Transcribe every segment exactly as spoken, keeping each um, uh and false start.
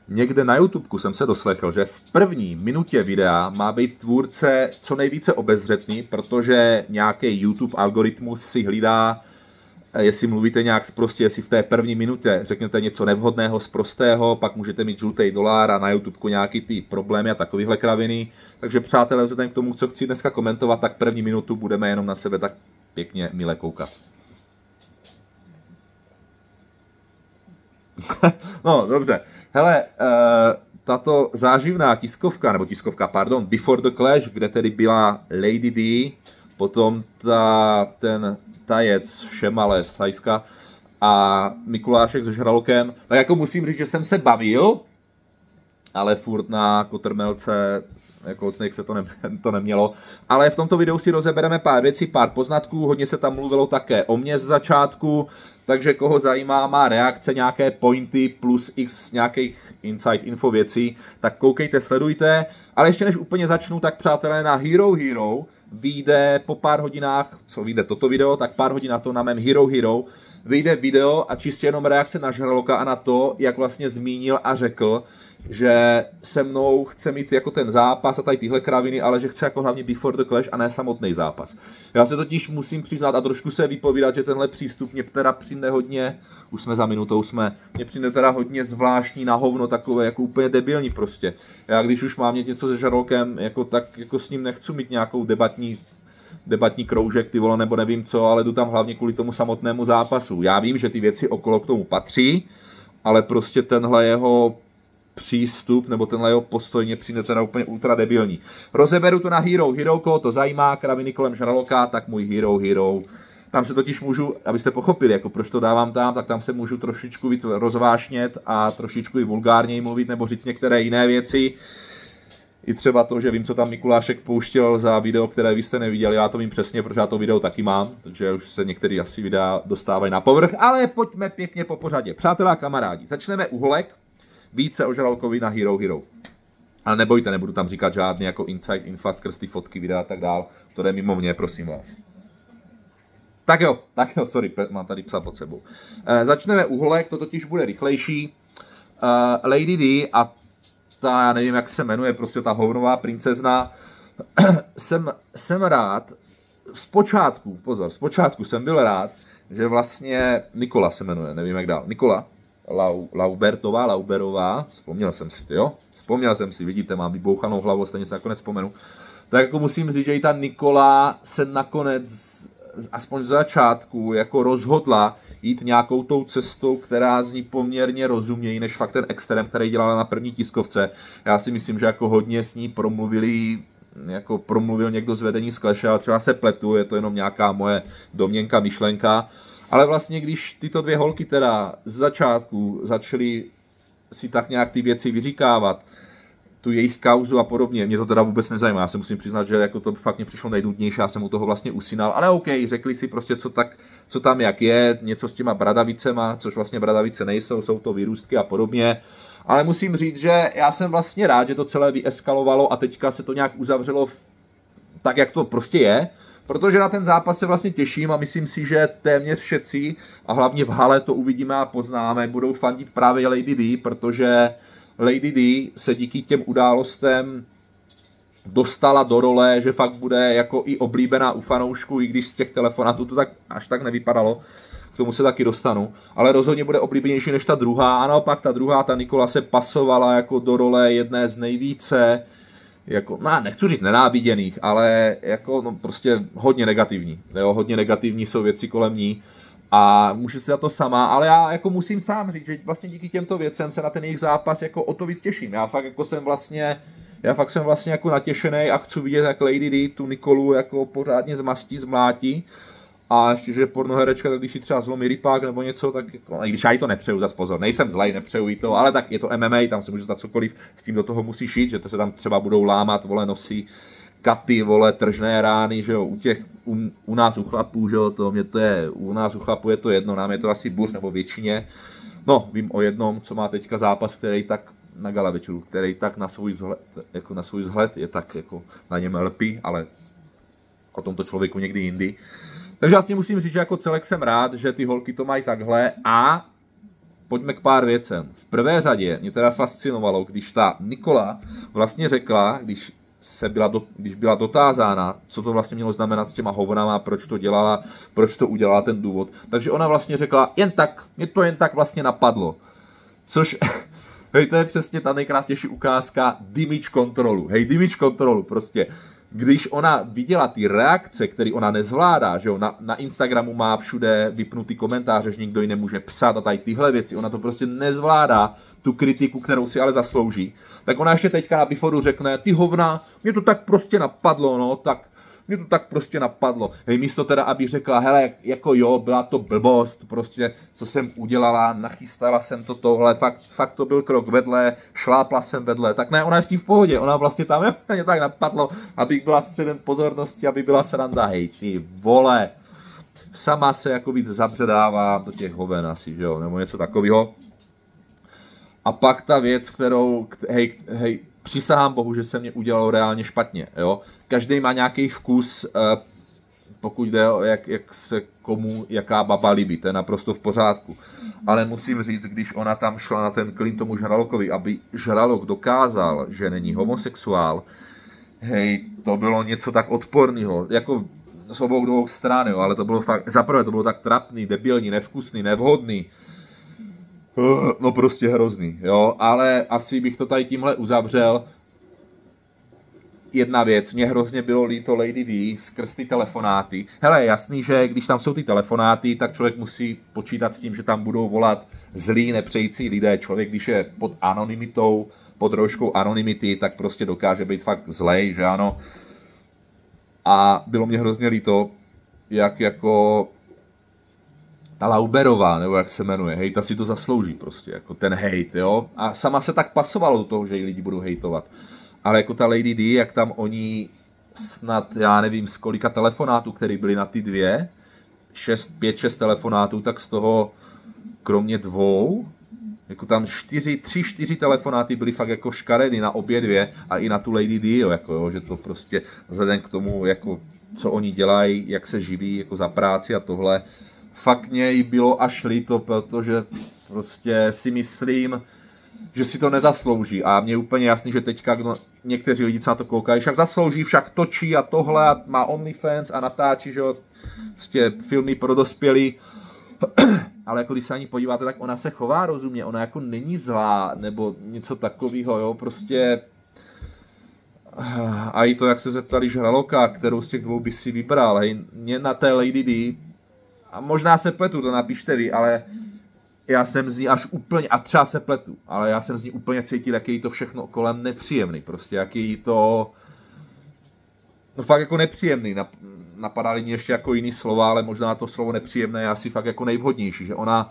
Někde na YouTubeku jsem se doslechl, že v první minutě videa má být tvůrce co nejvíce obezřetný, protože nějaký YouTube algoritmus si hlídá, jestli mluvíte nějak sprostě, jestli v té první minutě řeknete něco nevhodného, sprostého, pak můžete mít žlutý dolár a na YouTubeku nějaký ty problémy a takovéhle kraviny. Takže přátelé, vzhledem k tomu, co chci dneska komentovat, tak první minutu budeme jenom na sebe tak pěkně mile koukat. No, dobře. Hele, uh, tato záživná tiskovka, nebo tiskovka, pardon, Before the Clash, kde tedy byla Lady D, potom ta, ten tajec Šemale z Thajska a Mikulášek se Žralokem, tak jako musím říct, že jsem se bavil, ale furt na kotrmelce jako se to, ne, to nemělo. Ale v tomto videu si rozebereme pár věcí, pár poznatků, hodně se tam mluvilo také o mně z začátku, takže koho zajímá má reakce, nějaké pointy plus x nějakých insight info věcí, tak koukejte, sledujte. Ale ještě než úplně začnu, tak přátelé, na Hero Hero vyjde po pár hodinách, co vyjde toto video, tak pár hodin na to na mém Hero Hero vyjde video a čistě jenom reakce na Žraloka a na to, jak vlastně zmínil a řekl, že se mnou chce mít jako ten zápas a tady tyhle kraviny, ale že chce jako hlavně Before the Clash a ne samotný zápas. Já se totiž musím přiznat a trošku se vypovídat, že tenhle přístup mě teda přijde hodně, už jsme za minutou jsme, mě přijde teda hodně zvláštní na hovno, takové jako úplně debilní prostě. Já když už mám mít něco se Žralokem, jako tak jako s ním nechci mít nějakou debatní debatní kroužek, ty vole, nebo nevím co, ale jdu tam hlavně kvůli tomu samotnému zápasu. Já vím, že ty věci okolo k tomu patří, ale prostě tenhle jeho přístup, nebo tenhle jeho postoj mě přijde teda úplně ultra debilní. Rozeberu to na Hero Hero, koho to zajímá, kraviny kolem Žraloka, tak můj Hero Hero. Tam se totiž můžu, abyste pochopili, jako proč to dávám tam, tak tam se můžu trošičku víc rozvášnět a trošičku i vulgárněji mluvit, nebo říct některé jiné věci. I třeba to, že vím, co tam Mikulášek pouštěl za video, které vy jste neviděli, já to vím přesně, protože já to video taky mám, takže už se některé asi videa dostávají na povrch, ale pojďme pěkně po pořadě. Přátelé a kamarádi, začneme u holek, více o Žralokovi na Hero Hero. Ale nebojte, nebudu tam říkat žádný jako insight, info, skrz ty fotky, videa a tak dál, to jde mimo mě, prosím vás. Tak jo, tak jo, sorry, mám tady psa pod sebou. E, začneme u holek, to totiž bude rychlejší. E, Lady D a ta, já nevím, jak se jmenuje, prostě ta hovnová princezna, jsem, jsem rád, zpočátku, pozor, zpočátku jsem byl rád, že vlastně Nikola se jmenuje, nevím jak dál, Nikola Lau, Laubertová, Lauberová, vzpomněl jsem si, jo, vzpomněl jsem si, vidíte, mám vybouchanou hlavu, stejně se nakonec vzpomenu, tak jako musím říct, že i ta Nikola se nakonec, aspoň z začátku, jako rozhodla jít nějakou tou cestou, která zní poměrně rozumějí, než fakt ten extrém, který dělala na první tiskovce. Já si myslím, že jako hodně s ní promluvili, jako promluvil někdo z vedení z Clashe, ale třeba se pletu, je to jenom nějaká moje domněnka, myšlenka. Ale vlastně, když tyto dvě holky teda z začátku začaly si tak nějak ty věci vyříkávat, tu jejich kauzu a podobně, mě to teda vůbec nezajímá. Já se musím přiznat, že jako to fakt mě přišlo nejnudnější, já jsem u toho vlastně usínal, ale OK, řekli si prostě, co, tak, co tam jak je, něco s těma bradavicema, což vlastně bradavice nejsou, jsou to vyrůstky a podobně. Ale musím říct, že já jsem vlastně rád, že to celé vyeskalovalo a teďka se to nějak uzavřelo v, tak, jak to prostě je, protože na ten zápas se vlastně těším a myslím si, že téměř všetci, a hlavně v hale to uvidíme a poznáme, budou fandit právě Lady D, protože Lady D se díky těm událostem dostala do role, že fakt bude jako i oblíbená u fanoušků, i když z těch telefonátů to tak až tak nevypadalo, k tomu se taky dostanu, ale rozhodně bude oblíbenější než ta druhá a naopak ta druhá, ta Nikola se pasovala jako do role jedné z nejvíce, jako, no, nechci říct nenáviděných, ale jako no, prostě hodně negativní, jo, hodně negativní jsou věci kolem ní. A může se za to sama, ale já jako musím sám říct, že vlastně díky těmto věcem se na ten jejich zápas jako o to víc těším. Já fakt jako jsem vlastně, já fakt jsem vlastně jako natěšený a chci vidět, jak Lady D tu Nikolu jako pořádně zmastí, zmlátí. A ještě, že pornoherečka, tak když ji třeba zlomí rypák nebo něco, tak jako, i když já jí to nepřeju, zas pozor, nejsem zlej, nepřeju jí to, ale tak je to M M A, tam se může stát cokoliv, s tím do toho musíš jít, že to se tam třeba budou lámat, vole, nosí katy, vole, tržné rány, že jo, u těch, u, u nás u chlapů, že jo, to mě to je, u nás u chlapů je to jedno, nám je to asi burz, nebo většině. No, vím o jednom, co má teďka zápas, který tak na gala večeru, který tak na svůj vzhled, jako na svůj vzhled je tak jako na něm lpí, ale o tomto člověku někdy jindy. Takže vlastně musím říct, že jako celek jsem rád, že ty holky to mají takhle a pojďme k pár věcem. V prvé řadě mě teda fascinovalo, když ta Nikola vlastně řekla, když se byla, do, když byla dotázána, co to vlastně mělo znamenat s těma hovnama, proč to dělala, proč to udělala ten důvod. Takže ona vlastně řekla, jen tak, mě to jen tak vlastně napadlo. Což, hej, to je přesně ta nejkrásnější ukázka damage kontrolu. Hej, damage kontrolu, prostě. Když ona viděla ty reakce, které ona nezvládá, že jo, na, na Instagramu má všude vypnutý komentáře, že nikdo ji nemůže psát a tady tyhle věci, ona to prostě nezvládá, tu kritiku, kterou si ale zaslouží, tak ona ještě teďka na Biforu řekne, ty hovna, mě to tak prostě napadlo, no, tak mě to tak prostě napadlo. Hej, místo teda, aby řekla, hele, jako jo, byla to blbost, prostě, co jsem udělala, nachystala jsem to tohle, fakt, fakt to byl krok vedle, šlápla jsem vedle, tak ne, ona je s tím v pohodě, ona vlastně tam, mě tak napadlo, abych byla středem pozornosti, aby byla sranda, hej, ty vole, sama se jako víc zabředává do těch hoven asi, že jo, nebo něco takového. A pak ta věc, kterou, hej, hej, přísahám Bohu, že se mě udělalo reálně špatně, jo. Každý má nějaký vkus, pokud jde o jak, jak se komu, jaká baba líbí, to je naprosto v pořádku. Ale musím říct, když ona tam šla na ten klin tomu Žralokovi, aby Žralok dokázal, že není homosexuál, hej, to bylo něco tak odporného, jako z obou dvou stran, jo, ale to bylo fakt, zaprvé to bylo tak trapný, debilní, nevkusný, nevhodný, no prostě hrozný, jo, ale asi bych to tady tímhle uzavřel. Jedna věc, mě hrozně bylo líto Lady D skrz ty telefonáty. Hele, jasný, že když tam jsou ty telefonáty, tak člověk musí počítat s tím, že tam budou volat zlí, nepřející lidé. Člověk, když je pod anonymitou, pod rouškou anonymity, tak prostě dokáže být fakt zlej, že ano. A bylo mě hrozně líto, jak jako ta Lauberová, nebo jak se jmenuje, hej, ta si to zaslouží prostě, jako ten hejt, jo. A sama se tak pasovalo do toho, že ji lidi budou hejtovat. Ale jako ta Lady D, jak tam oni snad, já nevím, z kolika telefonátů, které byly na ty dvě, šest, pět, šest telefonátů, tak z toho, kromě dvou, jako tam čtyři, tři, čtyři telefonáty byly fakt jako škaredy na obě dvě a i na tu Lady D, jo, jako jo, že to prostě vzhledem k tomu, jako co oni dělají, jak se živí, jako za práci a tohle, fakt mě jí bylo až líto, protože prostě si myslím, že si to nezaslouží a mně je úplně jasný, že teďka no, někteří lidi, co na to koukají, však zaslouží, však točí a tohle a má OnlyFans a natáčí, že jo, prostě filmy pro dospělí, ale jako když se ani podíváte, tak ona se chová rozumně, ona jako není zlá, nebo něco takového, jo, prostě a i to, jak se zeptali Žraloka, kterou z těch dvou by si vybral, hej, mě na té Lady D, a možná se pletu, to napište vy, ale já jsem z ní až úplně, a třeba se pletu, ale já jsem z ní úplně cítil, jak je jí to všechno kolem nepříjemný, prostě, jak je jí to, no fakt jako nepříjemný, napadaly mi ještě jako jiný slova, ale možná to slovo nepříjemné je asi fakt jako nejvhodnější, že ona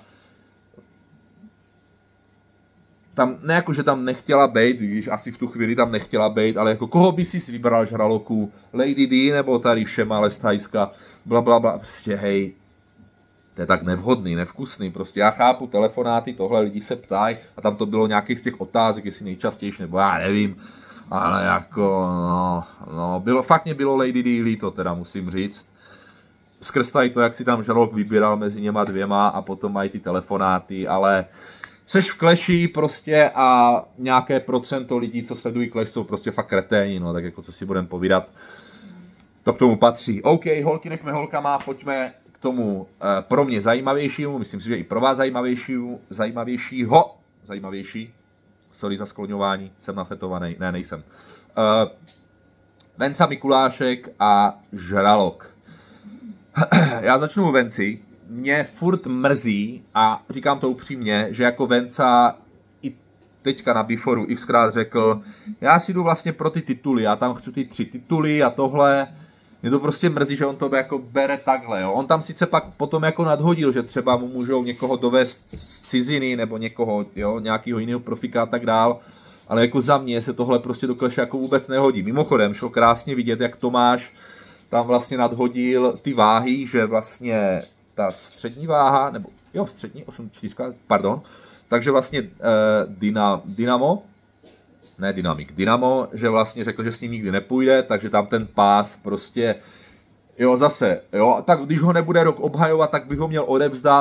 tam, ne jako, že tam nechtěla bejt, když asi v tu chvíli tam nechtěla bejt, ale jako koho by si vybral, Žraloku, Lady D nebo tady Šemale z Thajska, bla, bla, bla, prostě hej, to je tak nevhodný, nevkusný, prostě já chápu telefonáty, tohle lidi se ptají a tam to bylo nějakých z těch otázek, jestli nejčastější, nebo já nevím, ale jako, no, no, bylo, fakt mě bylo Lady D líto, teda musím říct. Skrz tady to, jak si tam Žralok vybíral mezi něma dvěma a potom mají ty telefonáty, ale seš v Clashi prostě a nějaké procento lidí, co sledují Clash, jsou prostě fakt kreténi, no, tak jako co si budeme povídat, to k tomu patří. OK, holky nechme holkama, pojďme k tomu eh, pro mě zajímavějšímu, myslím si, že i pro vás zajímavějšímu, zajímavějšího, zajímavější, sorry za skloňování, jsem nafetovaný, ne, nejsem. Uh, Venca Mikulášek a Žralok. Já začnu u Venci. Mě furt mrzí, a říkám to upřímně, že jako Venca i teďka na Biforu xkrát řekl, já si jdu vlastně pro ty tituly, já tam chci ty tři tituly a tohle. Mě to prostě mrzí, že on to jako bere takhle, jo. On tam sice pak potom jako nadhodil, že třeba mu můžou někoho dovést z ciziny, nebo někoho, jo, nějakého jiného profika a tak dál, ale jako za mě se tohle prostě do Clash jako vůbec nehodí. Mimochodem, šlo krásně vidět, jak Tomáš tam vlastně nadhodil ty váhy, že vlastně ta střední váha, nebo jo, střední, osm čtyři, pardon, takže vlastně eh, Dyna, Dynamo, ne Dynamik, Dynamo, že vlastně řekl, že s ním nikdy nepůjde, takže tam ten pás prostě, jo, zase, jo, tak když ho nebude rok obhajovat, tak bych ho měl odevzdat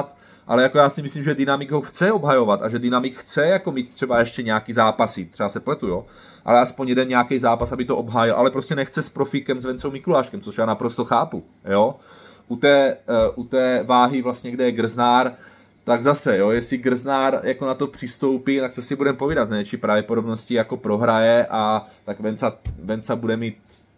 ale jako já si myslím, že Dynamik ho chce obhajovat a že Dynamik chce jako mít třeba ještě nějaký zápasy, třeba se pletu, jo, ale aspoň jeden nějaký zápas, aby to obhájil, ale prostě nechce s profíkem, s Vencou Mikuláškem, což já naprosto chápu, jo. U té, uh, u té váhy vlastně, kde je Grznár, tak zase, jo, jestli Grznár jako na to přistoupí, tak co si budeme povídat, z největší pravděpodobností jako prohraje a tak Venca, Venca bude mít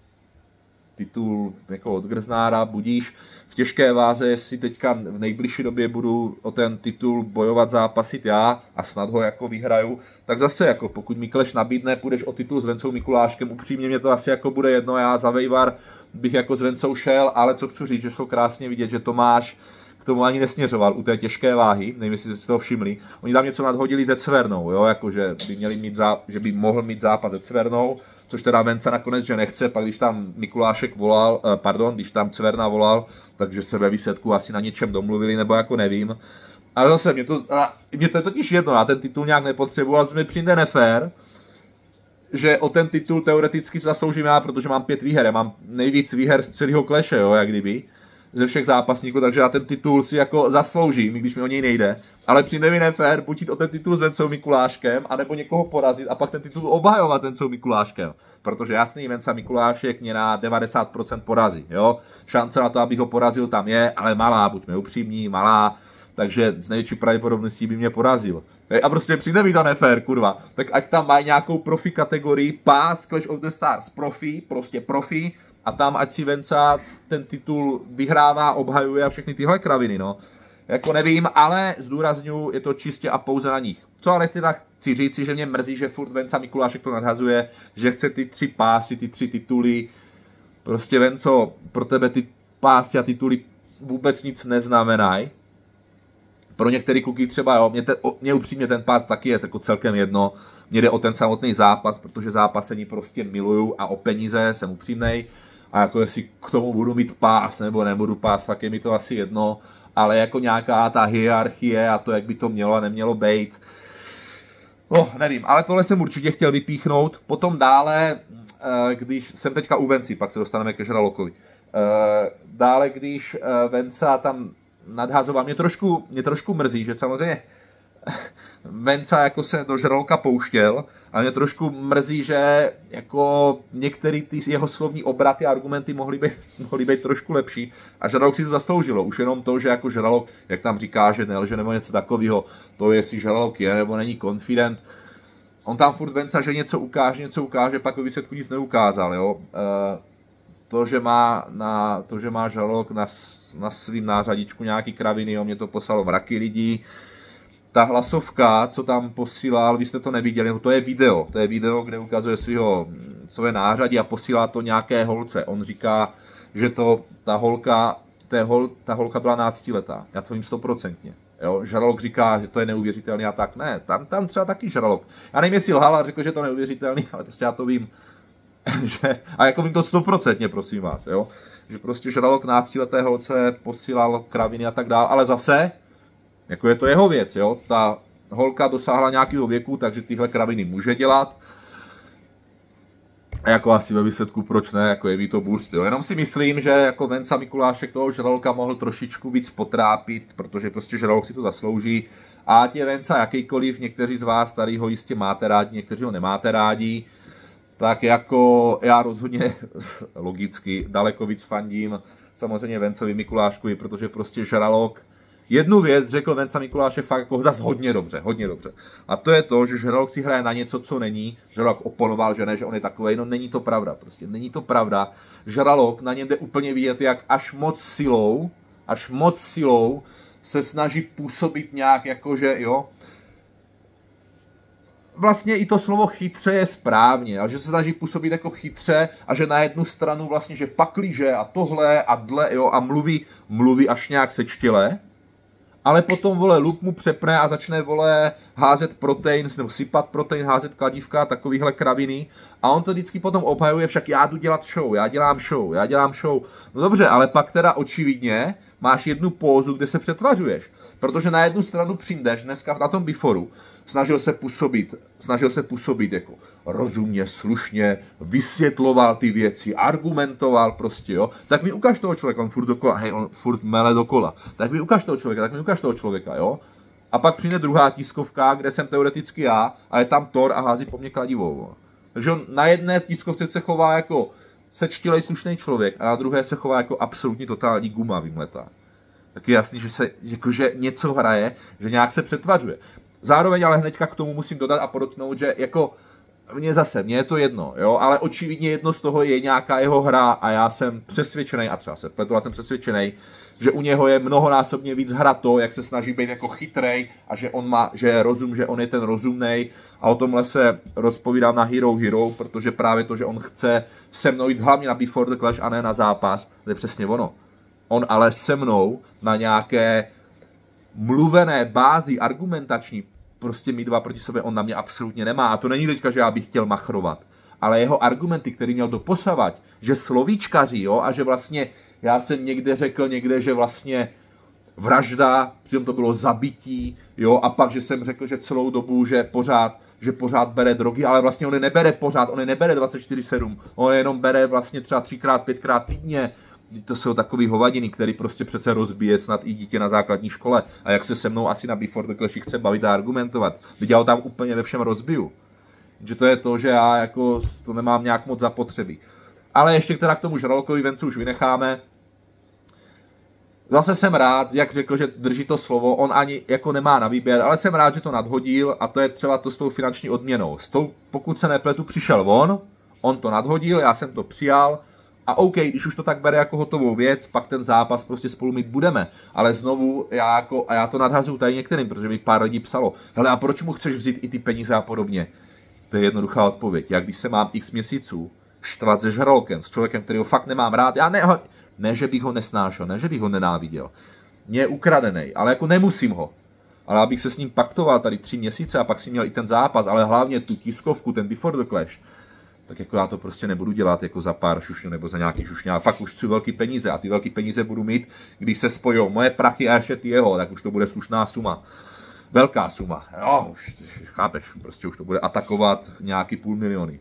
titul jako od Grznára, budíš. V těžké váze, jestli teďka v nejbližší době budu o ten titul bojovat, zápasit já a snad ho jako vyhraju, tak zase jako pokud Mikleš nabídne, půjdeš o titul s Vencou Mikuláškem, upřímně mě to asi jako bude jedno, já za Vejvar bych jako s Vencou šel, ale co chci říct, že šlo krásně vidět, že Tomáš k tomu ani nesměřoval u té těžké váhy, nevím, jestli jste si toho všimli. Oni tam něco nadhodili ze Cvernou, jo, jako že by, měli mít zá, že by mohl mít zápas ze Cvernou, což teda Venca nakonec, že nechce, pak když tam Mikulášek volal, pardon, když tam Cverna volal, takže se ve výsledku asi na něčem domluvili, nebo jako nevím. Ale zase, mě to, mě to je totiž jedno, já ten titul nějak nepotřebuji, ale mi přijde nefér, že o ten titul teoreticky zasloužím já, protože mám pět výher, já mám nejvíc výher z celého Clashe, jo, jak kdyby, ze všech zápasníků, takže já ten titul si jako zasloužím, i když mi o něj nejde. Ale přijde mi nefér buď jít o ten titul s Vencou Mikuláškem, anebo někoho porazit a pak ten titul obhajovat s Vencou Mikuláškem. Protože jasný, Venca Mikulášek mě na devadesát procent porazí, jo. Šance na to, abych ho porazil, tam je, ale malá, buďme upřímní, malá, takže z největší pravděpodobností by mě porazil. A prostě přijde mi to nefér, kurva. Tak ať tam mají nějakou profi kategorii, pás Clash of the Stars, profi, prostě profi, a tam ať si Venca ten titul vyhrává, obhajuje a všechny tyhle kraviny, no. Jako nevím, ale zdůrazňuji, je to čistě a pouze na nich. Co ale teda chci říci, že mě mrzí, že furt Venca Mikulášek to nadhazuje, že chce ty tři pásy, ty tři tituly. Prostě Venco, pro tebe ty pásy a tituly vůbec nic neznamenají. Pro některé kluky třeba, jo, mě, te, mě upřímně ten pás taky je jako celkem jedno. Mně jde o ten samotný zápas, protože zápasení prostě miluju a o peníze jsem upřímnej. A jako jestli k tomu budu mít pás nebo nebudu pás, tak je mi to asi jedno. Ale jako nějaká ta hierarchie a to, jak by to mělo a nemělo být. No, nevím, ale tohle jsem určitě chtěl vypíchnout. Potom dále, když jsem teďka u Venci, pak se dostaneme ke Žralokovi. Dále, když Venca tam nadhazoval, mě trošku, mě trošku mrzí, že samozřejmě Venca jako se do Žraloka pouštěl, ale mě trošku mrzí, že jako některé ty jeho slovní obraty a argumenty mohly být, mohly být trošku lepší a Žralok si to zasloužilo. Už jenom to, že jako Žralok, jak tam říká, že nelže nebo něco takového, to jestli Žralok je nebo není confident. On tam furt Venca, že něco ukáže, něco ukáže, pak ve výsledku nic neukázal, jo. E, to, že má, na, to, že má Žralok na, na svým nářadičku nějaký kraviny, jo, mě to poslalo mraky lidí. Ta hlasovka, co tam posílal, vy jste to neviděli, to je video, to je video, kde ukazuje svého své nářadí a posílá to nějaké holce. On říká, že to, ta holka, hol, ta holka byla náctiletá, já to vím stoprocentně. Jo, Žralok říká, že to je neuvěřitelný a tak ne, tam, tam třeba taky Žralok. Já nevím, jestli lhal a řekl, že to je neuvěřitelný, ale prostě já to vím, že, a jako vím to stoprocentně, prosím vás, jo, že prostě Žralok náctileté holce posílal kraviny a tak dál, ale zase, jako je to jeho věc, jo, ta holka dosáhla nějakého věku, takže tyhle kraviny může dělat. A jako asi ve výsledku proč ne, jako je ví to boost, jo. Jenom si myslím, že jako Venca Mikulášek toho Žraloka mohl trošičku víc potrápit, protože prostě Žralok si to zaslouží. A ať je Venca jakýkoliv, někteří z vás tady ho jistě máte rádi, někteří ho nemáte rádi, tak jako já rozhodně logicky daleko víc fandím samozřejmě Vencovi Mikuláškovi, protože prostě Žralok jednu věc řekl Venca Mikulášek fakt jako zas hodně dobře, hodně dobře. A to je to, že Žralok si hraje na něco, co není. Žralok oponoval, že ne, že on je takovej, no není to pravda, prostě není to pravda. Žralok na něm jde úplně vidět, jak až moc silou, až moc silou se snaží působit nějak jakože, jo. Vlastně i to slovo chytře je správně, ale že se snaží působit jako chytře a že na jednu stranu vlastně, že pakliže a tohle a dle, jo, a mluví, mluví až nějak sečtěle. Ale potom, vole, lup mu přepne a začne, vole, házet protein, nebo sypat protein, házet kladívka, takovýhle kraviny. A on to vždycky potom obhajuje, však já jdu dělat show, já dělám show, já dělám show. No dobře, ale pak teda očividně máš jednu pózu, kde se přetvařuješ. Protože na jednu stranu přijdeš dneska na tom Beforeu, snažil se působit, snažil se působit jako rozumně, slušně, vysvětloval ty věci, argumentoval prostě, jo. Tak mi ukaž toho člověka, on furt dokola, hej, on furt mele dokola. Tak mi ukaž toho člověka, tak mi ukaž toho člověka, jo. A pak přijde druhá tiskovka, kde jsem teoreticky já, a je tam Thor a hází po mně kladivou. Jo. Takže on na jedné tiskovce se chová jako sečtilej slušný člověk a na druhé se chová jako absolutně totální guma vymletá. Tak je jasný, že se jakože něco hraje, že nějak se přetvařuje. Zároveň ale hnedka k tomu musím dodat a podotknout, že jako mně zase, mně je to jedno, jo, ale očividně jedno z toho je nějaká jeho hra a já jsem přesvědčený, a třeba se pletu, já jsem přesvědčený, že u něho je mnohonásobně víc hra to, jak se snaží být jako chytrej a že on má, že je rozum, že on je ten rozumnej a o tomhle se rozpovídám na Hero Hero, protože právě to, že on chce se mnou jít hlavně na Before the Clash a ne na zápas, to je přesně ono. On ale se mnou na nějaké mluvené bázi argumentační, prostě my dva proti sobě, on na mě absolutně nemá. A to není teďka, že já bych chtěl machrovat, ale jeho argumenty, který měl doposavať, že slovíčkaří, jo, a že vlastně já jsem někde řekl někde, že vlastně vražda, přitom to bylo zabití, jo, a pak, že jsem řekl, že celou dobu, že pořád, že pořád bere drogy, ale vlastně on je nebere pořád, on je nebere dvacet čtyři sedm, on je jenom bere vlastně třeba třikrát, pětkrát týdně. To jsou takový hovadiny, který prostě přece rozbije snad i dítě na základní škole. A jak se se mnou asi na Before the Clash chce bavit a argumentovat. Viděl tam úplně ve všem rozbiju. Že to je to, že já jako to nemám nějak moc zapotřebí. Ale ještě teda k tomu žralokovi vencu už vynecháme. Zase jsem rád, jak řekl, že drží to slovo, on ani jako nemá na výběr, ale jsem rád, že to nadhodil a to je třeba to s tou finanční odměnou. S tou, pokud se nepletu, přišel on, on to nadhodil, já jsem to přijal. A OK, když už to tak bere jako hotovou věc, pak ten zápas prostě spolu mít budeme. Ale znovu, já jako, a já to nadhazuju tady některým, protože mi pár lidí psalo, hele, a proč mu chceš vzít i ty peníze a podobně? To je jednoduchá odpověď. Jak když se mám x měsíců štvat se žralokem, s člověkem, kterýho fakt nemám rád, já ne, ne, že bych ho nesnášel, ne, že bych ho nenáviděl. Mně je ukradenej, ale jako nemusím ho. Ale abych se s ním paktoval tady tři měsíce a pak si měl i ten zápas, ale hlavně tu tiskovku, ten Before the Clash, tak jako já to prostě nebudu dělat jako za pár šušňů nebo za nějaký šušňů. Já fakt už chci velký peníze a ty velký peníze budu mít, když se spojou moje prachy a ještě ty jeho, tak už to bude slušná suma. Velká suma. No, už chápeš, prostě už to bude atakovat nějaký půl miliony.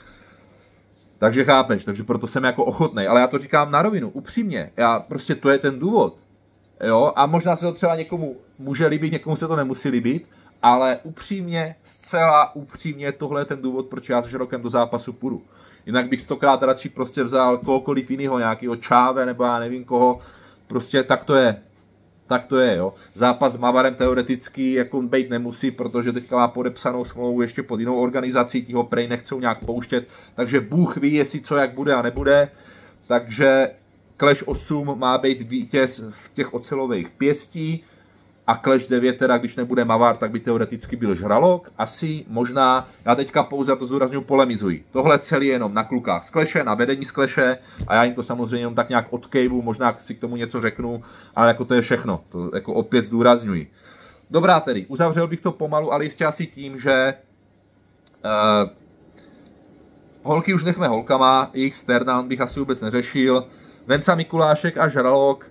Takže chápeš, takže proto jsem jako ochotnej, ale já to říkám na rovinu, upřímně. Já prostě to je ten důvod. Jo, a možná se to třeba někomu může líbit, někomu se to nemusí líbit, ale upřímně, zcela upřímně, tohle je ten důvod, proč já s žralokem do zápasu půjdu. Jinak bych stokrát radši prostě vzal kohokoliv jiného, nějakého Čáve nebo já nevím koho, prostě tak to je. Tak to je, jo. Zápas s Mavarem teoreticky jako být nemusí, protože teďka má podepsanou smlouvu ještě pod jinou organizací, tí ho prej nechcou nějak pouštět, takže Bůh ví, jestli co jak bude a nebude. Takže Clash osm má být vítěz v těch ocelových pěstí a Clash devět teda, když nebude Mavar, tak by teoreticky byl žralok. Asi, možná, já teďka pouze to zdůrazňuji, polemizuji. Tohle celý je jenom na klukách z Clashe, na vedení z Clashe a já jim to samozřejmě jenom tak nějak odkejvu, možná si k tomu něco řeknu, ale jako to je všechno, to jako opět zdůrazňuji. Dobrá tedy, uzavřel bych to pomalu, ale jistě asi tím, že uh, holky už nechme holkama, jejich sternán bych asi vůbec neřešil. Venca Mikulášek a žralok.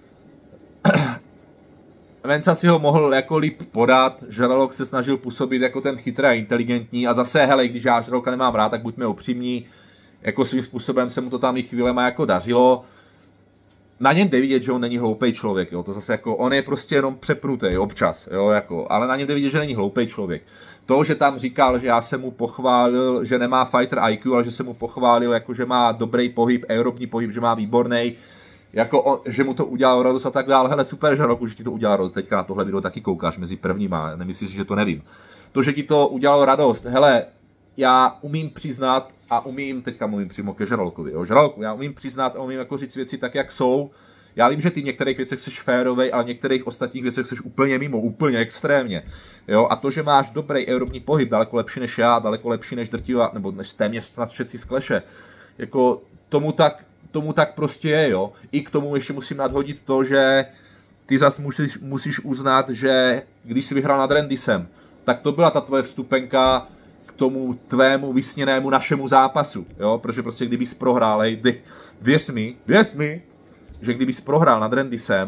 Venca si ho mohl jako líp podat, žralok se snažil působit jako ten chytrý a inteligentní a zase, hele, když já žraloka nemám rád, tak buďme upřímní, jako svým způsobem se mu to tam i chvílema jako dařilo. Na něm jde vidět, že on není hloupej člověk, jo, to zase jako, on je prostě jenom přepnutý občas, jo, jako, ale na něm jde vidět, že není hloupej člověk. To, že tam říkal, že já jsem mu pochválil, že nemá fighter I Q, ale že jsem mu pochválil, jako, že má dobrý pohyb, aerobní pohyb, že má výborný, jako on, že mu to udělalo radost a tak dále. Hele, super, žraloku, že ti to udělalo radost. Teďka na tohle video taky koukáš mezi prvníma, nemyslíš, že to nevím. To, že ti to udělalo radost, hele, já umím přiznat a umím, teďka mluvím přímo ke žralokovi, jo, žraloku, já umím přiznat a umím jako říct věci tak, jak jsou. Já vím, že ty v některých věcech jsi férovej, ale v některých ostatních věcech jsi úplně mimo, úplně extrémně. Jo, a to, že máš dobrý aerobní pohyb, daleko lepší než já, daleko lepší než drtivá, nebo než téměř snad všetci z Clashe, jako tomu tak, tomu tak prostě je, jo. I k tomu ještě musím nadhodit to, že ty zas musíš, musíš uznat, že když jsi vyhrál nad Randysem, tak to byla ta tvoje vstupenka k tomu tvému vysněnému našemu zápasu, jo, protože prostě kdybys prohrál, hej, věř mi, věř mi, že kdybys prohrál nad Randysem,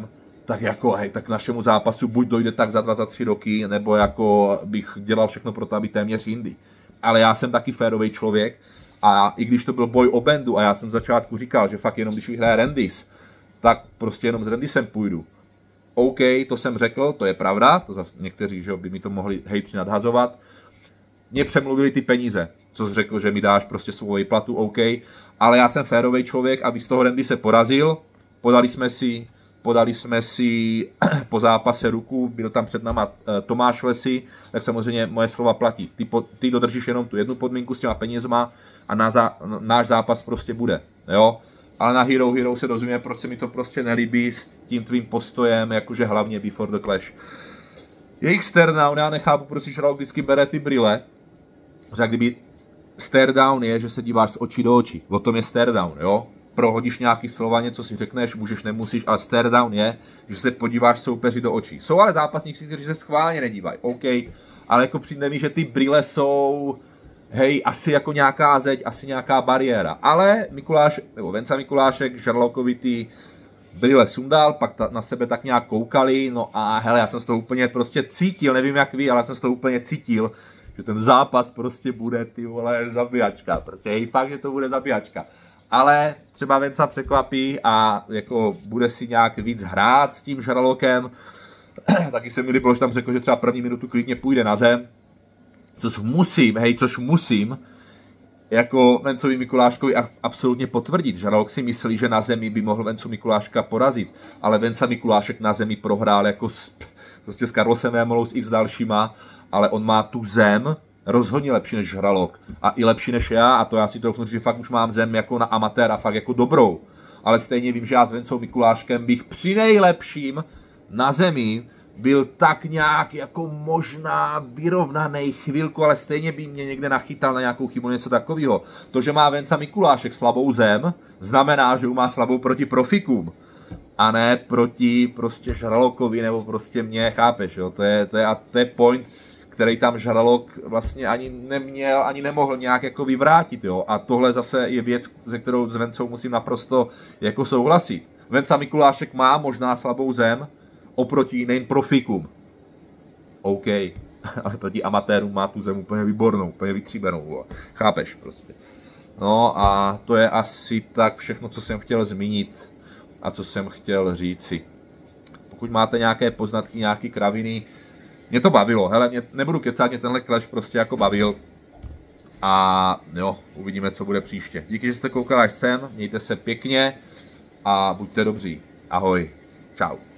tak jako, hej, tak k našemu zápasu buď dojde tak za dva, za tři roky, nebo jako bych dělal všechno pro to, aby téměř jindy. Ale já jsem taky férový člověk a i když to byl boj o Bendu a já jsem v začátku říkal, že fakt jenom když vyhraje Randis, tak prostě jenom s Randisem půjdu. OK, to jsem řekl, to je pravda, to zase někteří, že by mi to mohli hejtři nadhazovat. Mě přemluvili ty peníze, co jsi řekl, že mi dáš prostě svou výplatu, OK, ale já jsem férový člověk a z toho Randise porazil, podali jsme si, podali jsme si po zápase ruku, byl tam před náma Tomáš Lesy, tak samozřejmě moje slova platí. Ty, po, ty dodržíš jenom tu jednu podmínku s těma penězma a na zá, náš zápas prostě bude, jo. Ale na Hero Hero se dozvíme, proč se mi to prostě nelíbí s tím tvým postojem, jakože hlavně Before the Clash. Jejich staredown, já nechápu, proč si Žralok vždycky bere ty brýle. Že kdyby staredown je, že se díváš z očí do očí. O tom je staredown, jo? Prohodíš nějaký slova, něco si řekneš, můžeš, nemusíš, ale staredown je, že se podíváš soupeři do očí. Jsou ale zápasníci, kteří se schválně nedívají, OK, ale jako přijde mi, že ty brýle jsou, hej, asi jako nějaká zeď, asi nějaká bariéra. Ale Mikuláš, nebo Venca Mikulášek, Žralokovi ty brýle sundal, pak ta, na sebe tak nějak koukali, no a hele, já jsem z toho úplně prostě cítil, nevím jak vy, ale já jsem z toho úplně cítil, že ten zápas prostě bude, ty vole, zabíjačka, prostě hej, fakt, že to bude zabíjačka. Ale třeba Venca překvapí a jako bude si nějak víc hrát s tím Žralokem. Taky se mi líbilo, že tam řekl, že třeba první minutu klidně půjde na zem. Což musím, hej, což musím, jako Vencovi Mikuláškovi absolutně potvrdit. Žralok si myslí, že na zemi by mohl Vencu Mikuláška porazit, ale Venca Mikulášek na zemi prohrál jako s, prostě s Karlosem Vémolou, s x dalšíma, ale on má tu zem rozhodně lepší než Žralok a i lepší než já, a to já si troufnu říct, že fakt už mám zem jako na amatéra, fakt jako dobrou, ale stejně vím, že já s Vencou Mikuláškem bych při nejlepším na zemi byl tak nějak jako možná vyrovnaný chvilku, ale stejně by mě někde nachytal na nějakou chybu, něco takového. To, že má Venca Mikulášek slabou zem, znamená, že má slabou proti profikům a ne proti prostě Žralokovi nebo prostě mě, chápeš, jo? To je, to je, a to je point, který tam Žralok vlastně ani neměl, ani nemohl nějak jako vyvrátit, jo? A tohle zase je věc, se kterou s Vencou musím naprosto jako souhlasit. Venca Mikulášek má možná slabou zem oproti jiným profikům. OK, ale proti amatérům má tu zem úplně výbornou, úplně vytříbenou, chápeš prostě. No a to je asi tak všechno, co jsem chtěl zmínit a co jsem chtěl říci. Pokud máte nějaké poznatky, nějaké kraviny, mě to bavilo, hele, mě, nebudu kecat, mě tenhle clash prostě jako bavil. A jo, uvidíme, co bude příště. Díky, že jste koukali až sem, mějte se pěkně a buďte dobří. Ahoj, čau.